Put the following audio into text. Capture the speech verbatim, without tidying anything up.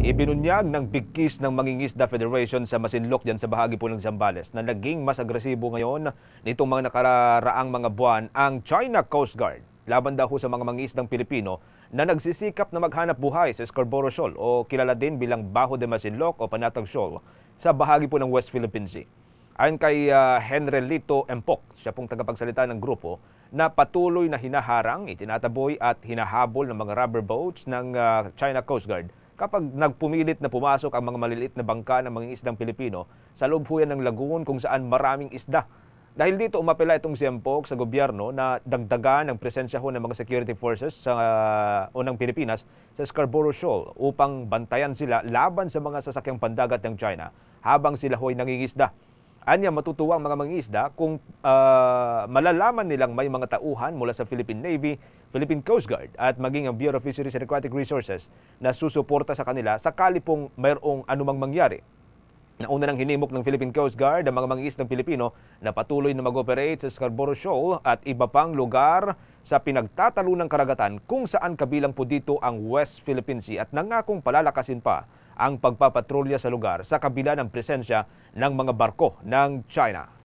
Ibinunyag ng Bigkis ng Mangingisda Federation sa Masinloc diyan sa bahagi po ng Zambales na naging mas agresibo ngayon nitong mga nakaraang mga buwan ang China Coast Guard laban daw sa mga mangingisdang Pilipino na nagsisikap na maghanap buhay sa Scarborough Shoal o kilala din bilang Bajo de Masinloc o Panatag Shoal sa bahagi po ng West Philippine Sea. Ayon kay uh, Henrelito Empok, siya pong tagapagsalita ng grupo, na patuloy na hinaharang, itinataboy at hinahabol ng mga rubber boats ng uh, China Coast Guard kapag nagpumilit na pumasok ang mga maliliit na bangka ng mga isdang Pilipino sa loob huyan ng lagoon kung saan maraming isda. Dahil dito umapela itong si Empok sa gobyerno na dagdagan ang presensya ho ng mga security forces sa uh, unang Pilipinas sa Scarborough Shoal upang bantayan sila laban sa mga sasakyang pandagat ng China habang sila ho'y nangingisda. Anya matutuwa ang mga mangingisda kung uh, malalaman nilang may mga tauhan mula sa Philippine Navy, Philippine Coast Guard at maging ang Bureau of Fisheries and Aquatic Resources na susuporta sa kanila sakali pong mayroong anumang mangyari. Nauna nang hinimok ng Philippine Coast Guard ang mga mangingisdang Pilipino na patuloy na mag-operate sa Scarborough Shoal at iba pang lugar sa pinagtatalunang karagatan kung saan kabilang po dito ang West Philippine Sea at nangakong palalakasin pa ang pagpapatrolya sa lugar sa kabila ng presensya ng mga barko ng China.